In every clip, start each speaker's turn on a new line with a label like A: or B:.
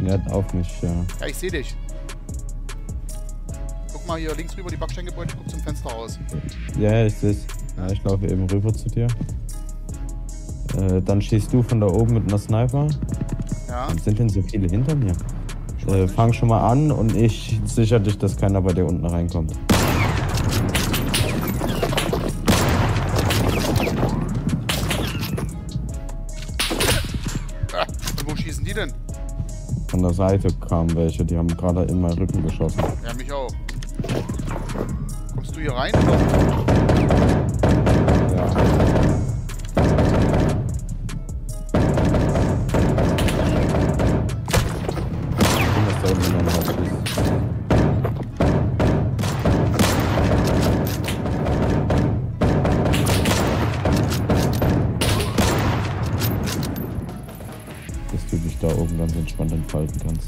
A: Ja, auf mich, ja.
B: Ja, ich sehe dich. Guck mal hier links rüber, die Backsteingebäude, guck zum Fenster raus.
A: Ja, ich seh's. Ja, ich laufe eben rüber zu dir. Dann schießt du von da oben mit einer Sniper.
B: Ja.
A: Warum sind denn so viele hinter mir? Fang schon mal an und ich sichere dich, dass keiner bei dir unten reinkommt.
B: Und wo schießen die denn?
A: Von der Seite kamen welche, die haben gerade in meinen Rücken geschossen.
B: Ja, mich auch. Kommst du hier rein oder?
A: Ja. Dass du dich da oben ganz entspannt entfalten kannst.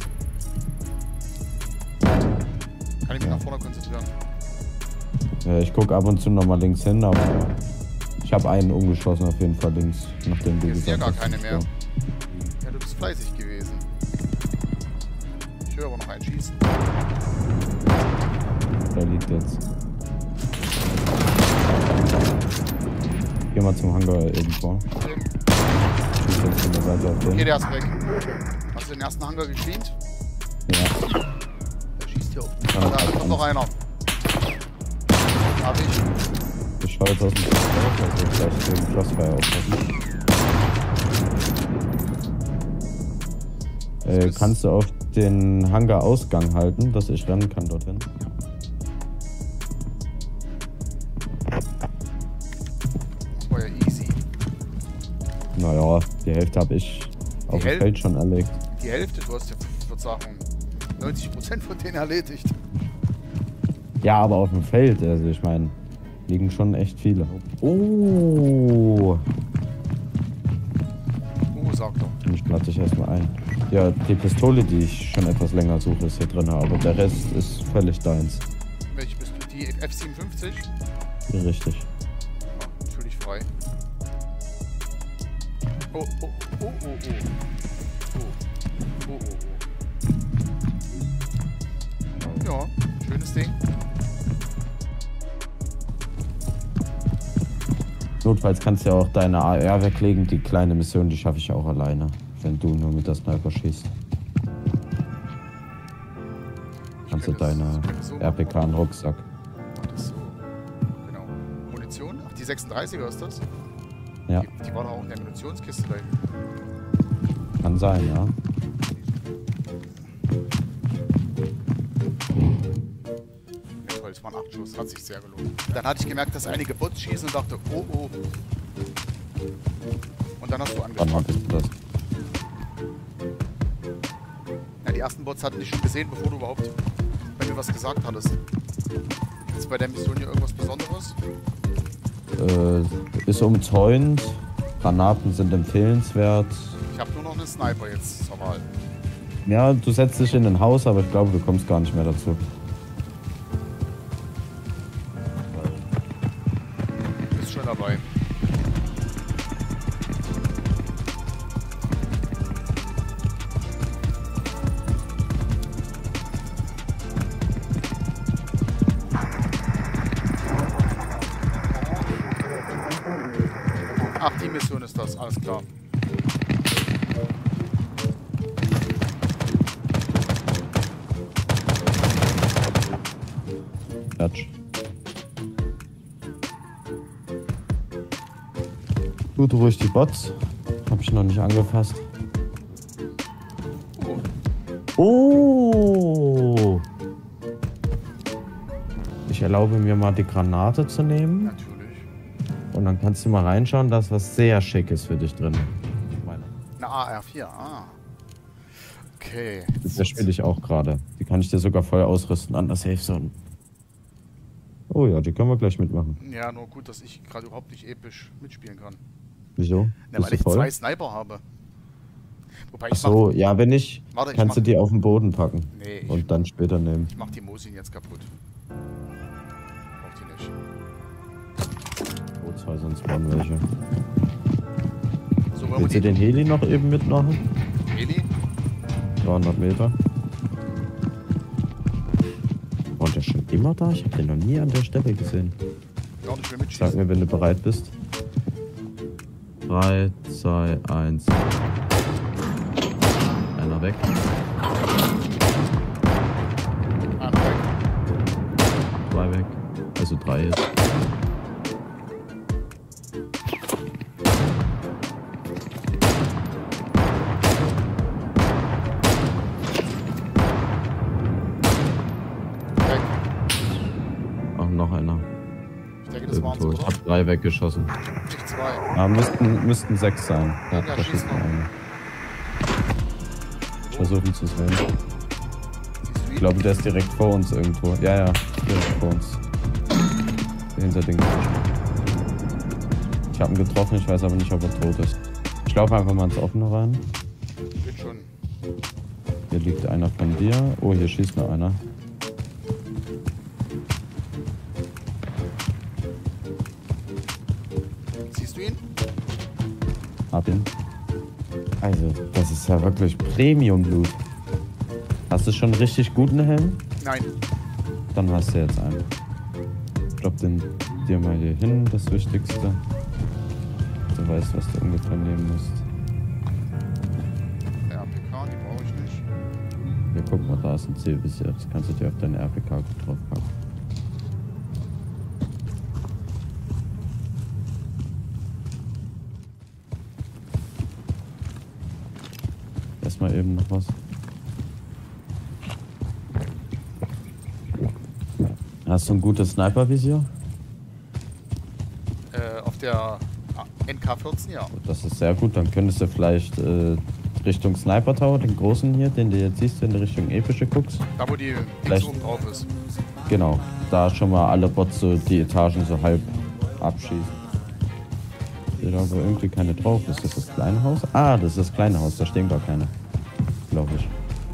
B: Kann ich mich nach vorne konzentrieren?
A: Ich gucke ab und zu noch mal links hin, aber ich habe einen umgeschossen auf jeden Fall links, nachdem du
B: Hier ist ja
A: gesagt
B: gar
A: hast.
B: keine mehr. Ja, du bist fleißig gewesen. Ich höre aber noch einen schießen.
A: Der liegt jetzt. Geh mal zum Hangar irgendwo. Schieß jetzt von der Seite auf den.
B: Okay, der ist weg. Hast du den ersten Hangar gecleant?
A: Ja.
B: Der schießt hier auf mich. Da kommt noch einer. Hab ich.
A: Ich schaue jetzt aus dem Fenster, also gleich gegen Crossfire aufpassen. Kannst du auf den Hangar-Ausgang halten, dass ich rennen kann dorthin?
B: Das war ja easy.
A: Naja, die Hälfte habe ich auf dem Feld schon erlegt.
B: Die Hälfte, du hast ja, ich würde sagen, 90% von denen erledigt.
A: Ja, aber auf dem Feld, also ich meine, liegen schon echt viele. Oh!
B: Sagt er.
A: Ich platze ich erstmal ein. Ja, die Pistole, die ich schon etwas länger suche, ist hier drin, aber der Rest ist völlig deins.
B: Welche bist du? Die F57?
A: Ja, richtig.
B: Ja, natürlich frei. Oh, oh, oh, oh, oh. Oh, oh, oh, oh. Ja, schönes Ding.
A: Notfalls kannst du ja auch deine AR weglegen. Die kleine Mission, die schaffe ich auch alleine, wenn du nur mit der Sniper schießt. Kannst du deine RPK in den Rucksack.
B: Ach, das so. Genau. Munition? Ach, die 36er ist das?
A: Ja.
B: Die war doch auch in der Munitionskiste drin.
A: Kann sein, ja.
B: Das waren 8 Schuss, hat sich sehr gelohnt. Dann hatte ich gemerkt, dass einige Bots schießen und dachte, oh oh. Und dann hast du angefangen. Ja, die ersten Bots hatten dich schon gesehen, bevor du überhaupt bei mir was gesagt hattest. Ist bei der Mission hier irgendwas Besonderes?
A: Ist umzäunt. Granaten sind empfehlenswert.
B: Ich habe nur noch einen Sniper jetzt zur Wahl.
A: Ja, du setzt dich in ein Haus, aber ich glaube, du kommst gar nicht mehr dazu.
B: Schon dabei. Ach, die Mission ist das, alles klar.
A: Quatsch. Tut ruhig die Bots. Hab ich noch nicht angefasst. Oh! Ich erlaube mir mal die Granate zu nehmen.
B: Natürlich.
A: Und dann kannst du mal reinschauen, da ist was sehr Schickes für dich drin.
B: Eine AR4, ah. Okay.
A: Das spiele ich auch gerade. Die kann ich dir sogar voll ausrüsten an der Safe Zone. Oh ja, die können wir gleich mitmachen.
B: Ja, nur gut, dass ich gerade überhaupt nicht episch mitspielen kann.
A: Wieso?
B: Ja, weil ich
A: voll?
B: 2 Sniper habe. Wobei
A: Ach so, ja, wenn nicht,
B: warte,
A: kannst du die auf den Boden packen.
B: Nee,
A: und dann später nehmen.
B: Ich mach die Mosin jetzt kaputt. Braucht die nicht.
A: Oh, 2, sonst spawnen welche.
B: So,
A: Willst du den Heli noch eben mitmachen?
B: Heli?
A: 300 Meter. Und der ist schon immer da? Ich hab den noch nie an der Stelle gesehen.
B: Auch nicht mehr mitschießen.
A: Sag mir, wenn du bereit bist. 3, 2, 1. Einer weg.
B: Einer weg.
A: 2 weg. Also 3 jetzt.
B: Weg.
A: Auch noch einer.
B: Ich denke, das waren
A: Irgendwo.
B: so,
A: Ich
B: oder?
A: hab 3 weggeschossen.
B: Nicht 2.
A: Ah, müssten 6 sein.
B: Ja,
A: da
B: schieß
A: schießt
B: noch.
A: noch einer. Ich versuche ihn zu sehen.
B: Siehst du
A: Ich
B: ihn?
A: glaube, der ist direkt vor uns irgendwo. Ja, ja, direkt vor uns. Hinter den Gebüschen. Ich habe ihn getroffen, ich weiß aber nicht, ob er tot ist. Ich laufe einfach mal ins Offene rein.
B: Bin schon.
A: Hier liegt einer von dir. Oh, hier schießt noch einer.
B: Siehst du ihn?
A: Hab ihn. Also, das ist ja wirklich Premium-Blut. Hast du schon einen richtig guten Helm?
B: Nein.
A: Dann hast du jetzt einen. Ich glaub den dir mal hier hin, das Wichtigste. Du weißt, was du ungefähr nehmen musst.
B: RPK, die brauche ich nicht.
A: Hier, guck mal, da ist ein Zielvisier. Das kannst du dir auf deine RPK draufpacken. Erstmal eben noch was. Hast du ein gutes Sniper-Visier?
B: Auf der NK14, ja.
A: Das ist sehr gut. Dann könntest du vielleicht Richtung Sniper Tower, den großen hier, den du jetzt siehst, wenn du Richtung Epische guckst.
B: Da, wo die Dings
A: Vielleicht-
B: oben drauf ist.
A: Genau. Da schon mal alle Bots so die Etagen so halb abschießen. Steht aber irgendwie keine drauf. Ist das das kleine Haus? Ah, das ist das kleine Haus. Da stehen gar keine. Glaube ich.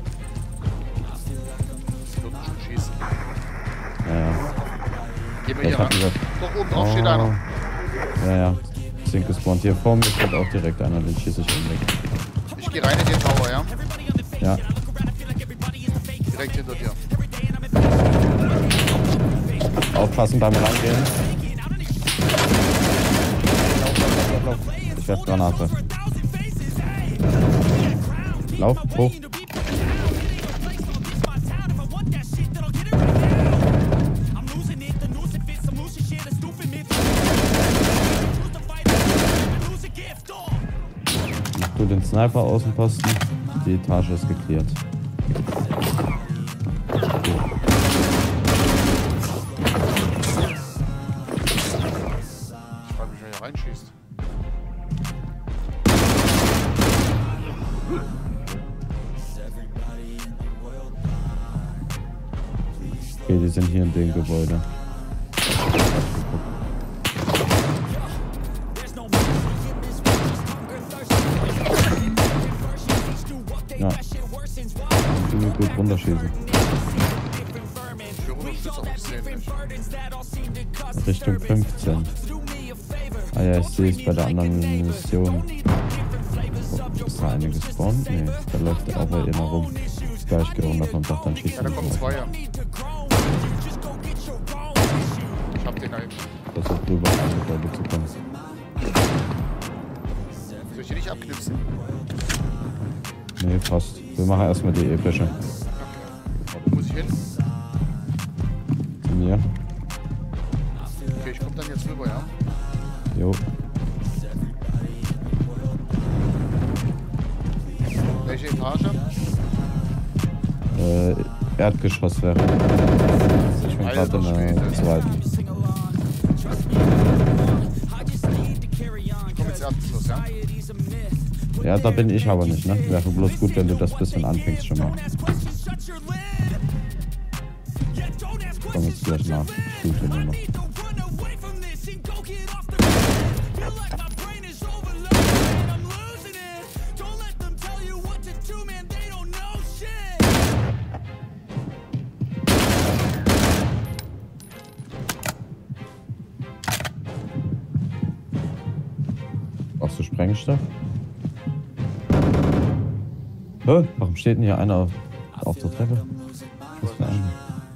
B: Die würden schon schießen.
A: Ja, ja.
B: Gehen wir
A: Ich
B: hier
A: hab
B: ran.
A: gesagt,
B: Doch, oben drauf steht einer.
A: Ja, ja. Sind gespawnt. Hier vor mir steht auch direkt einer. Den schieße ich dann weg.
B: Ich gehe rein in den Tower, ja?
A: Ja.
B: Direkt hinter dir.
A: Aufpassen beim Reingehen. Lauf. Ich werf Granate. Lauf, hoch. Mach du den Sniper Außenposten. Die Etage ist geklärt.
B: Ich frage mich, wer hier reinschießt.
A: Okay, die sind hier in dem Gebäude. Ja. Ziemlich gut runterschießen.
B: Für Unterstützer auch gesehen nicht.
A: Richtung 15. Ah ja, ich sehe es bei der anderen Mission. Oh, ist da eine gespawnt? Nee, da läuft aber einer rum. Ja, ich gehe runter vom Dach, dann schießt
B: Ja, da
A: er
B: kommen
A: mich.
B: zwei. Ich hab den halt.
A: Versuch rüber an die Gebäude zu kommen.
B: Soll ich die nicht abknipsen?
A: Nee, passt. Wir machen erstmal die epische.
B: Wo muss ich hin?
A: Zu mir.
B: Okay, ich komm dann jetzt rüber, ja?
A: Jo.
B: Welche Etage?
A: Erdgeschoss wäre. Ich bin gerade in der zweiten.
B: Ich komm ins Erdgeschoss, ja?
A: Ja, da bin ich aber nicht, ne? Wäre bloß gut, wenn du das bisschen anfängst schon mal. Komm jetzt gleich nach. Ich tue nur noch. Brauchst du Sprengstoff? Hä? Warum steht denn hier einer auf der Treppe? Was für einer?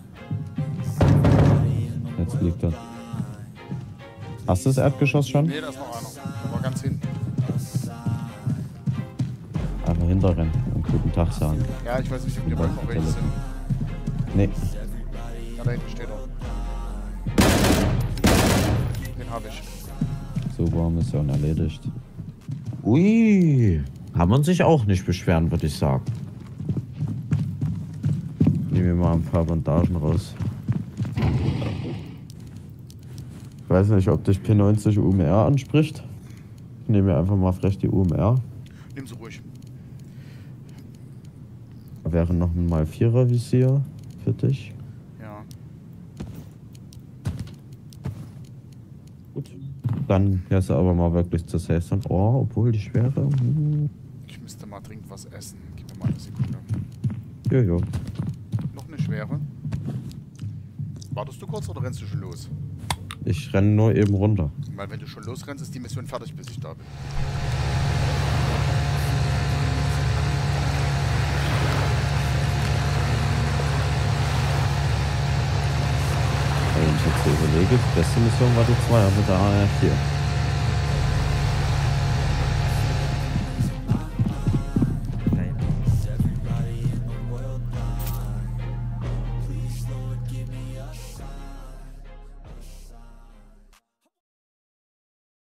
A: Jetzt liegt er. Hast du das Erdgeschoss schon?
B: Nee, da ist noch einer. Der war ganz hinten.
A: Einfach hinterrennen und guten Tag sagen.
B: Ja, ich weiß nicht, ob die beiden noch welche sind.
A: Nee.
B: Ja, da hinten steht er. Den habe ich.
A: Super, Mission erledigt. Ui, kann man sich auch nicht beschweren, würde ich sagen. Nehmen wir mal ein paar Bandagen raus. Ich weiß nicht, ob dich P90 UMR anspricht. Ich nehme mir einfach mal frech die UMR.
B: Nimm sie ruhig.
A: Da wäre noch ein mal 4er Visier für dich.
B: Ja.
A: Gut. Dann fährst du aber mal wirklich zur Safe Zone. Oh, obwohl die Schwere.
B: Ich müsste mal dringend was essen. Gib mir mal eine Sekunde.
A: Jojo.
B: Noch eine schwere. Wartest du kurz oder rennst du schon los?
A: Ich renne nur eben runter.
B: Weil wenn du schon losrennst, ist die Mission fertig, bis ich da bin.
A: Wenn ich jetzt so überlege, die beste Mission war die 2 mit der AR4.